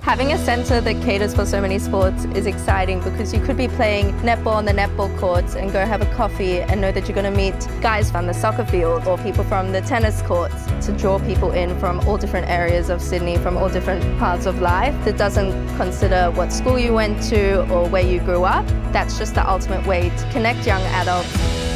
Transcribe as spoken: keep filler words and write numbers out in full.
Having a centre that caters for so many sports is exciting because you could be playing netball on the netball courts and go have a coffee and know that you're going to meet guys from the soccer field or people from the tennis courts, to draw people in from all different areas of Sydney, from all different parts of life, that doesn't consider what school you went to or where you grew up. That's just the ultimate way to connect young adults